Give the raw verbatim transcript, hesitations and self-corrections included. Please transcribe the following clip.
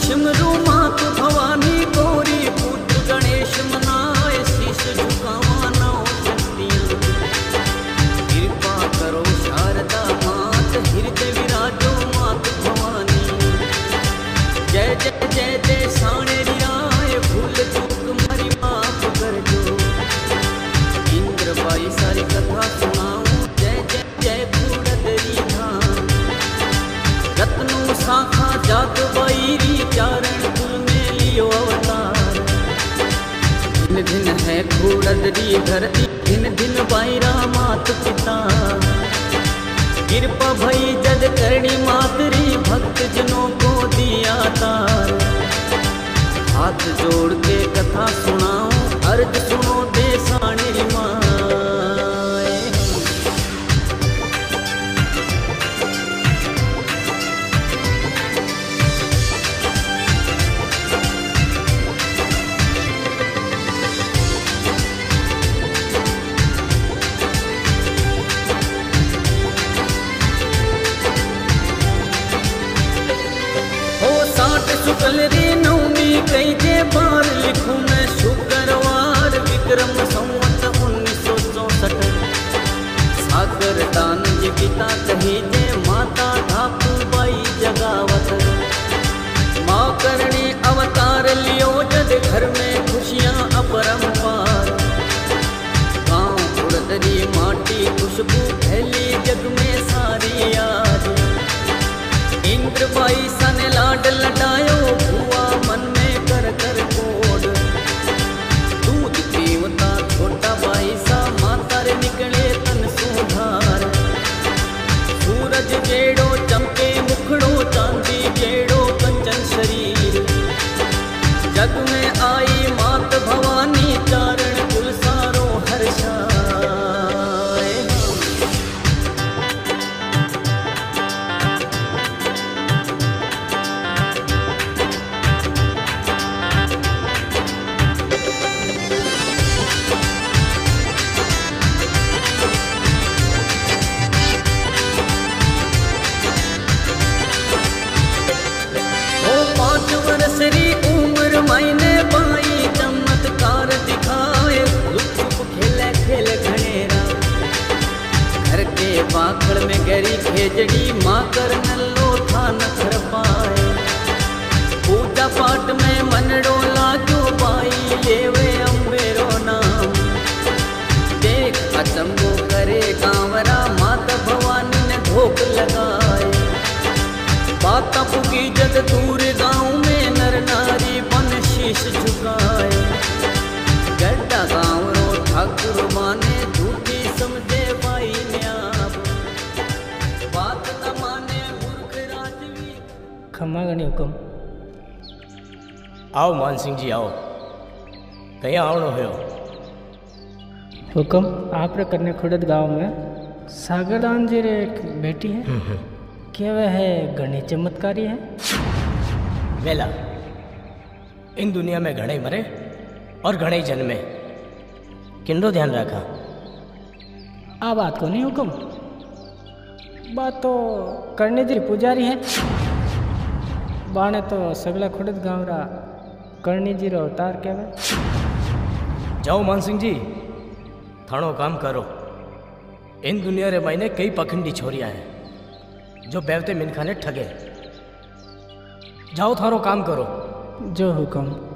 सिमरू मात भवानी गौरी पुत्र गणेश मनाए शीश झुकावा नौ शक्तियाँ। कृपा करो शारदा मात हृदय विराजो मात भवानी। जय जय जय जय साणे रियाए भूल चूक मरी माफ कर जो। इंद्र बाई सारी कथा सुनाऊं जय जय जय कूड़दरी धाम। रत्नों शाखा जात बैरी चारण कुल में लियो अवतार। दिन दिन है कूड़दरी धरती दिन दिन बाईरा मात पिता। कृपा भई जद करणी मातरी भक्त जनों को दिया तार। हाथ जोड़ के कथा सुनाओ अर्ज सुनो दे साणी माए। शुक्ल रे नवमी कई जे बार लिखूं मैं शुक्रवार विक्रम संवत उन्नीस सौ चौसठ। सागर दान जी पिता कही जे माता धातु बाई जगावत। माँ करणी अवतार लियो जद घर में खुशियाँ अपरंपार। गाँव कुड़दरी माटी खुशबू फैली जग में सारी आज। इंद्र बाई सन लाड लटायो हुआ मन में कर कर कोड। दूध पीवता छोटा बाई सा माता रे निकले तन सुधार। सूरज जेड़ो चमके मुखड़ो चांदी जेड़ो कंचन शरीर। जग में आई मात भवानी चारण कुल सारो हर्षाए। वर्षरी उम्र मैंने बाई चमत्कार दिखाए। लुक खेले खेल घनेरा घर के बाखड़ में गहरी खेजड़ी माँ कर नल्लो था नखर पाए। पूजा पाठ में मनड़ो लागो बाई लेवे अम्बेरो नाम। देख अचंबो करे गांवरा माता भवानी ने धोख लगाए। बाता पुगी जद दूर गाँव में नर नारी बन शीश झुकाए। गड्ढा गाँव रो ठाकुर माने झूठी समझे बाई न्याब। बात न माने मूर्ख राजवी। खम्मा गणी हुक्म। आओ मान सिंह जी आओ। कहीं आवनो हो हुक्म। आप रे करने खुड़द गाँव में सागरदान जी रे एक बेटी है। क्या वह है घनी चमत्कारी है? वेला इन दुनिया में घणे मरे और घणे जन्मे। किंडो ध्यान रखा। आ बात को नहीं हुक्म। बात तो करने जी पुजारी है। बाने तो सगला खुड़द गाँव रा करनी जी रो अवतार क्या है। जाओ मान सिंह जी थानो काम करो। इन दुनिया रे मायने कई पखंडी छोरियां हैं जो बेवते मिनखाने ठगे। जाओ थारो काम करो। जो हुक्म।